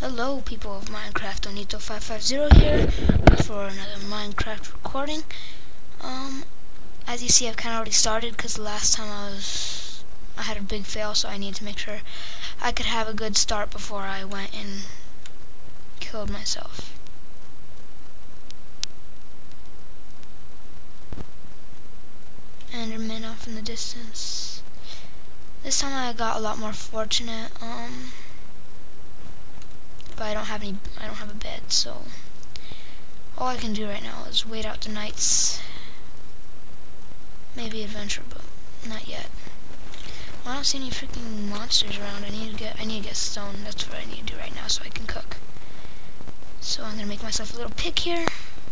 Hello people of Minecraft, Tonito 550 here for another Minecraft recording. As you see, I've kind of already started because the last time I had a big fail, so I need to make sure I could have a good start before I went and killed myself. Enderman off in the distance. This time I got a lot more fortunate. But I don't have a bed, so all I can do right now is wait out the nights. Maybe adventure, but not yet. Well, I don't see any freaking monsters around. I need to get stone. That's what I need to do right now so I can cook. So I'm gonna make myself a little pick here.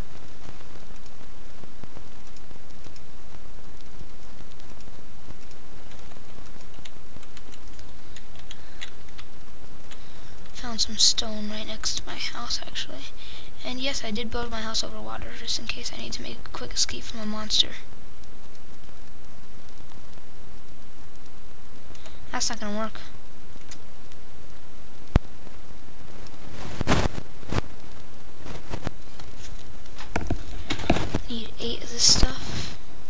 Found some stone right next to my house, actually. And yes, I did build my house over water just in case I need to make a quick escape from a monster. That's not gonna work. Need 8 of this stuff.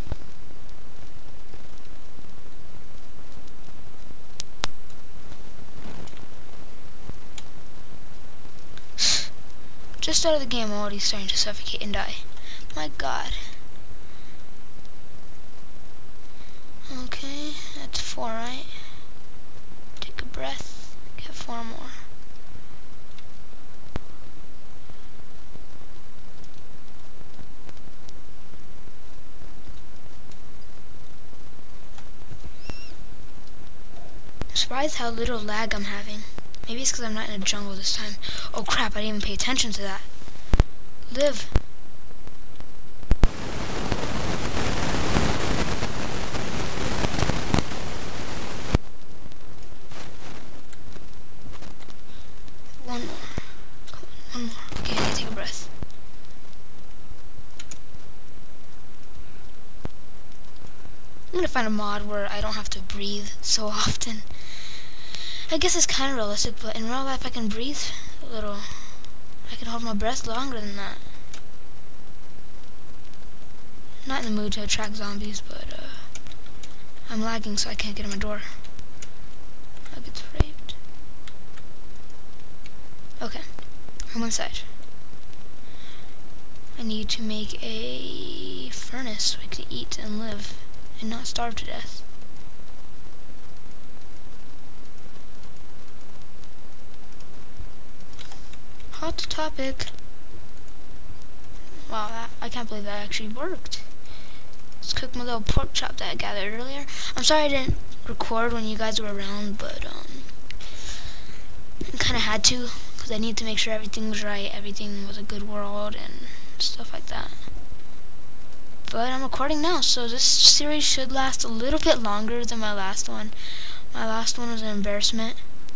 Just out of the game, I'm already starting to suffocate and die. My god. Okay, that's 4, right? Take a breath. Get 4 more. I'm surprised how little lag I'm having. Maybe it's because I'm not in a jungle this time. Oh crap, I didn't even pay attention to that. Live. One more. Come on, one more. Okay, I need to take a breath. I'm gonna find a mod where I don't have to breathe so often. I guess it's kind of realistic, but in real life I can breathe a little. I can hold my breath longer than that. Not in the mood to attract zombies, but I'm lagging so I can't get in my door. I get raped. Okay, I'm inside. I need to make a furnace so I can eat and live and not starve to death. Hot topic. Wow, I can't believe that actually worked. Let's cook my little pork chop that I gathered earlier. I'm sorry I didn't record when you guys were around, but I kind of had to because I needed to make sure everything was right, everything was a good world and stuff like that. But I'm recording now, so this series should last a little bit longer than my last one. My last one was an embarrassment.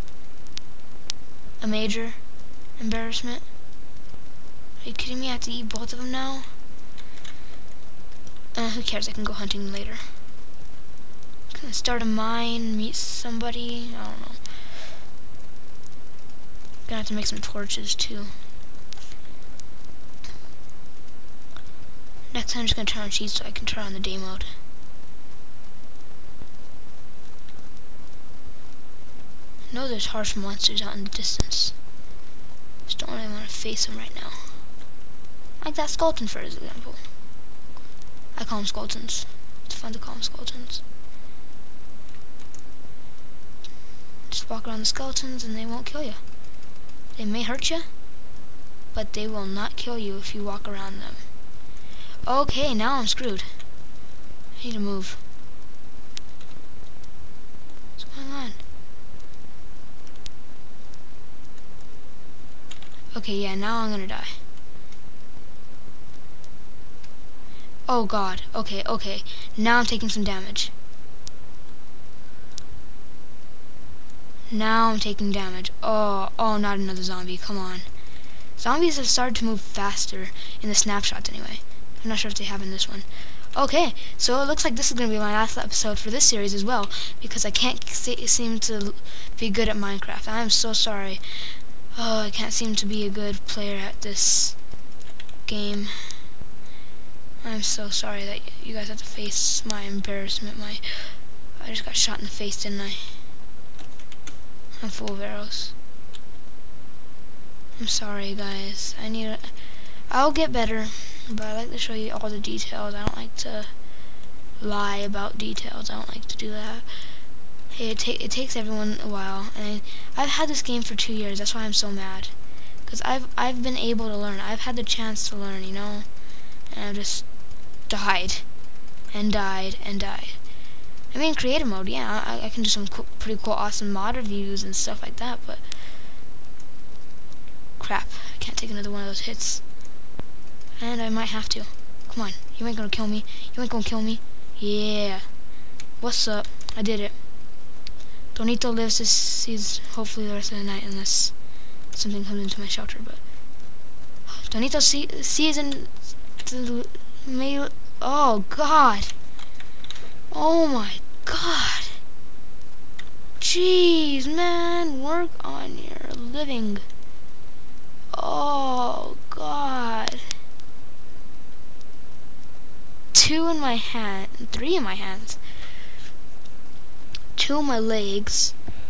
A major embarrassment. Are you kidding me? I have to eat both of them now? Who cares? I can go hunting later. Can I start a mine, meet somebody? I don't know. Gonna have to make some torches too. Next time I'm just gonna turn on cheats so I can turn on the day mode. I know there's harsh monsters out in the distance. Just don't really want to face them right now. Like that skeleton, for example. I call them skeletons. It's fun to call them skeletons. Just walk around the skeletons and they won't kill you. They may hurt you, but they will not kill you if you walk around them. Okay, now I'm screwed. I need to move. What's going on? Okay, yeah, now I'm gonna die. Oh god, okay. Now I'm taking some damage. Now I'm taking damage. Oh, not another zombie, come on. Zombies have started to move faster in the snapshots anyway. I'm not sure if they have in this one. Okay, so it looks like this is going to be my last episode for this series as well, because I can't seem to be good at Minecraft. I am so sorry. Oh, I can't seem to be a good player at this game. I'm so sorry that you guys have to face my embarrassment. I just got shot in the face, didn't I? I'm full of arrows. I'm sorry, guys. I'll get better, but I like to show you all the details. I don't like to lie about details. I don't like to do that. Hey, it takes everyone a while, and I've had this game for 2 years. That's why I'm so mad, because I've been able to learn. I've had the chance to learn, you know, and I've just died and died and died. I mean, creative mode, yeah, I can do some pretty cool, awesome mod reviews and stuff like that, but crap, I can't take another one of those hits, and I might have to. Come on, you ain't gonna kill me. You ain't gonna kill me. Yeah. What's up? I did it. Tonito lives to see hopefully the rest of the night unless something comes into my shelter, but Tonito sees and may. Oh God. Oh my God. Jeez, man, work on your living. Oh God. 2 in my hand, 3 in my hands. 2 in my legs,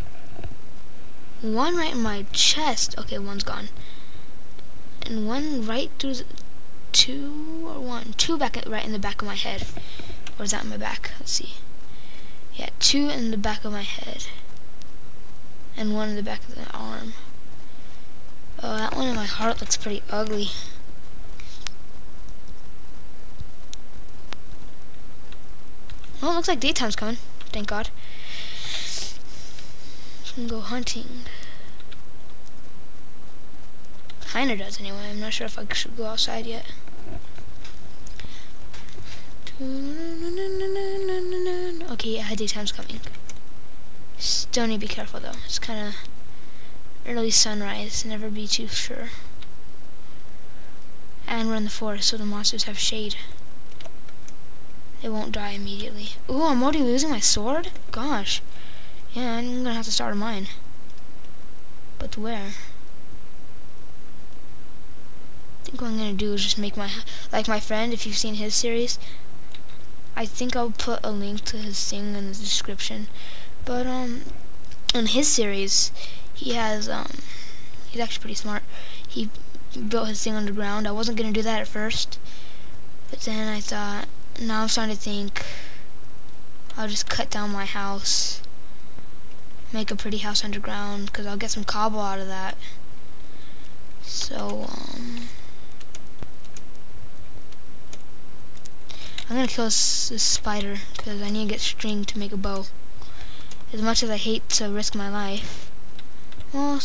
1 right in my chest. Okay, 1's gone, and 1 right through the 2 or 1, 2 right in the back of my head. Or is that in my back? Let's see. Yeah, 2 in the back of my head, and 1 in the back of the arm. Oh, that one in my heart looks pretty ugly. Well, it looks like daytime's coming. Thank God. Can go hunting. Kinda does anyway. I'm not sure if I should go outside yet. Okay, yeah, daytime's coming. Still need to be careful though. It's kinda early sunrise. Never be too sure. And we're in the forest, so the monsters have shade. They won't die immediately. Ooh, I'm already losing my sword? Gosh. Yeah, I'm gonna have to start a mine. But where? I think what I'm gonna do is just make like my friend, if you've seen his series, I think I'll put a link to his thing in the description. But in his series, he has he's actually pretty smart. He built his thing underground. I wasn't gonna do that at first, but then I thought, now I'm starting to think I'll just cut down my house, make a pretty house underground, because I'll get some cobble out of that. So I'm gonna kill this spider because I need to get string to make a bow. As much as I hate to risk my life. Oh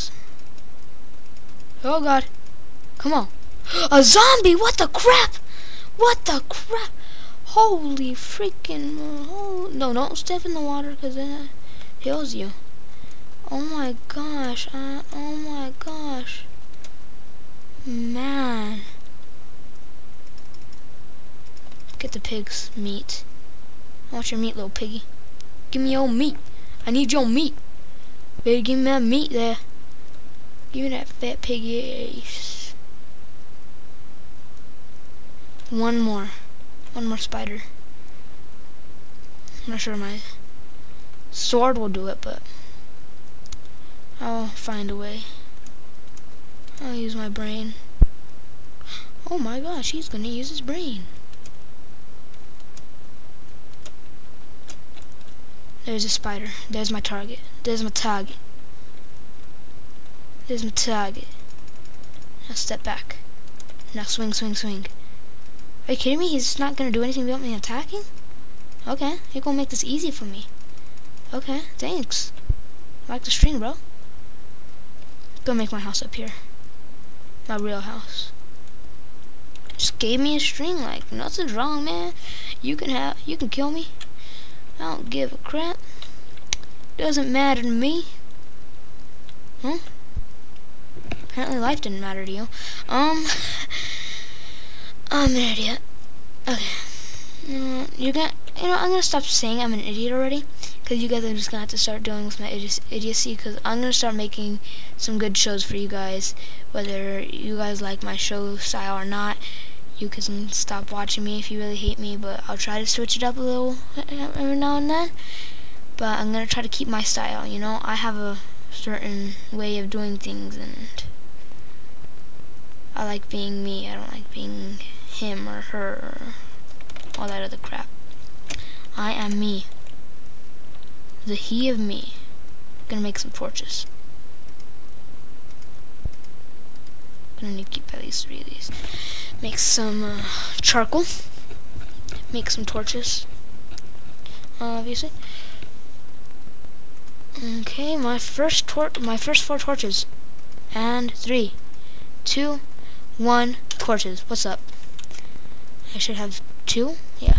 God. Come on. A zombie! What the crap? What the crap? Holy freaking... no, don't step in the water because then it kills you. Oh my gosh. Oh my gosh. Man. Get the pig's meat. I want your meat, little piggy. Give me your meat. I need your meat. Baby, give me that meat there. Give me that fat piggy. One more spider. I'm not sure my sword will do it, but I'll find a way. I'll use my brain. Oh my gosh, he's gonna use his brain. There's a spider. There's my target. There's my target. There's my target. Now step back. Now swing, swing, swing. Are you kidding me? He's not gonna do anything without me attacking? Okay, you're gonna make this easy for me. Okay, thanks. I like the string, bro. Go make my house up here. My real house. Just gave me a string, like nothing's wrong, man. You can kill me. I don't give a crap. Doesn't matter to me. Huh? Apparently life didn't matter to you. I'm an idiot. Okay. I'm gonna stop saying I'm an idiot already, because because you guys are just gonna have to start dealing with my idiocy, because I'm gonna start making some good shows for you guys. Whether you guys like my show style or not, you can stop watching me if you really hate me, but I'll try to switch it up a little every now and then. But I'm gonna try to keep my style, you know. I have a certain way of doing things, and I like being me. I don't like being him or her or all that other crap. I am me. The he of me. Gonna make some torches. Gonna need to keep at least 3 of these. Make some charcoal. Make some torches. Obviously. Okay, my first 4 torches. And 3, 2, 1 torches. What's up? I should have 2? Yeah.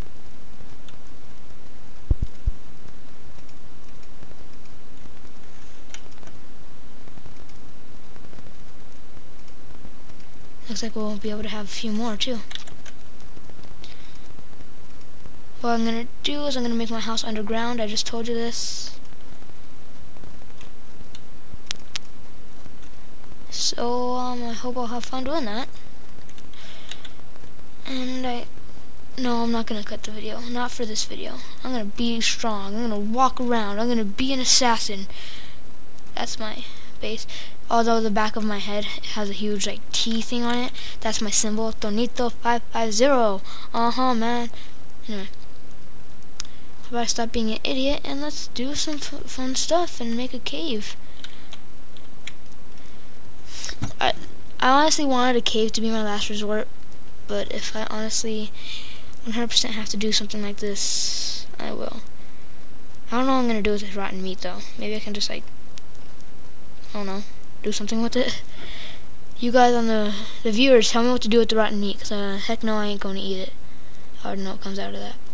Looks like we'll be able to have a few more too. What I'm gonna do is I'm gonna make my house underground. I just told you this. So I hope I'll have fun doing that. And no, I'm not gonna cut the video. Not for this video. I'm gonna be strong. I'm gonna walk around. I'm gonna be an assassin. That's my base. Although the back of my head has a huge like T thing on it. That's my symbol. Tonito 550. Man. Anyway. How about I stop being an idiot and let's do some fun stuff and make a cave. I honestly wanted a cave to be my last resort, but if I honestly 100% have to do something like this, I will. I don't know what I'm gonna do with this rotten meat though. Maybe I can just like, I don't know, do something with it. You guys on the viewers, tell me what to do with the rotten meat, because heck no, I ain't gonna eat it. I already know what comes out of that.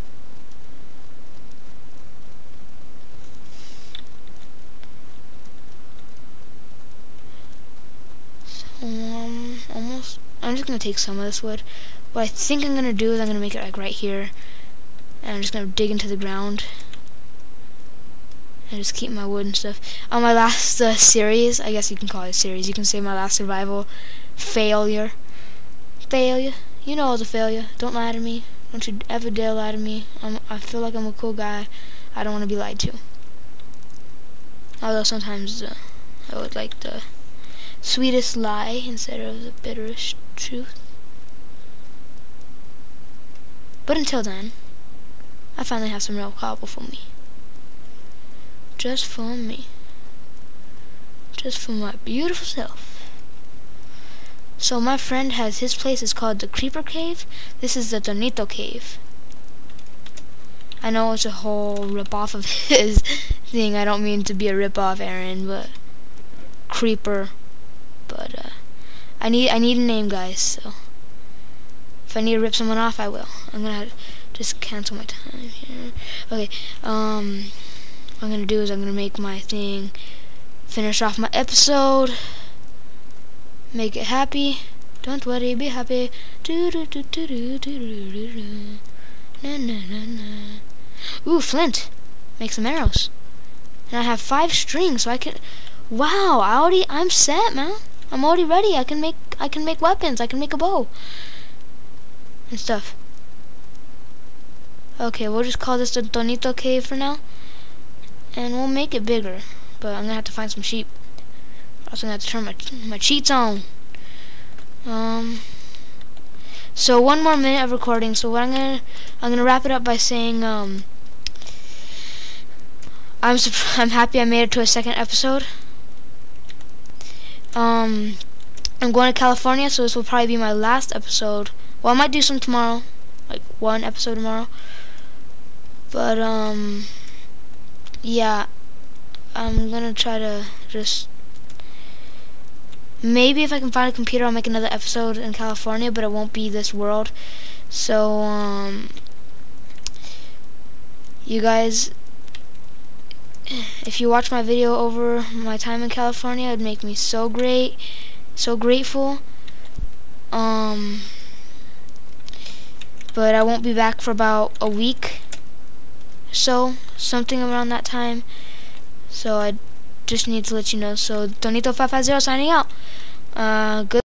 So, almost, I'm just gonna take some of this wood. What I think I'm gonna do is I'm gonna make it like right here, and I'm just gonna dig into the ground and just keep my wood and stuff. On my last series, I guess you can call it a series, you can say my last survival failure. You know I was a failure. Don't lie to me. Don't you ever dare lie to me. I feel like I'm a cool guy. I don't want to be lied to. Although sometimes I would like the sweetest lie instead of the bitterest truth. But until then, I finally have some real cobble for me. Just for me. Just for my beautiful self. So my friend has his place is called the Creeper Cave. This is the Tonito Cave. I know it's a whole rip-off of his thing. I don't mean to be a rip-off, Aaron, but Creeper. But I need a name, guys. So if I need to rip someone off, I will. I'm gonna just cancel my time here. Okay. What I'm gonna do is I'm gonna make my thing, finish off my episode, make it happy. Don't worry, be happy. Do do do do do do do do. Na na na na. Ooh, flint. Make some arrows. And I have 5 strings, so I can. Wow, I'm set, man. I'm already ready. I can make weapons. I can make a bow and stuff. Okay, we'll just call this the Tonito Cave for now, and we'll make it bigger. But I'm gonna have to find some sheep. I'm also gonna have to turn my cheats on. So 1 more minute of recording. So what I'm gonna wrap it up by saying I'm happy I made it to a 2nd episode. I'm going to California, so this will probably be my last episode. Well, I might do some tomorrow, like 1 episode tomorrow. But yeah, I'm gonna try to just, maybe if I can find a computer, I'll make another episode in California, but it won't be this world. So you guys, if you watch my video over my time in California, it'd make me so great, so grateful. But I won't be back for about a week, so, something around that time. So I just need to let you know. So Tonito 550 signing out. Good.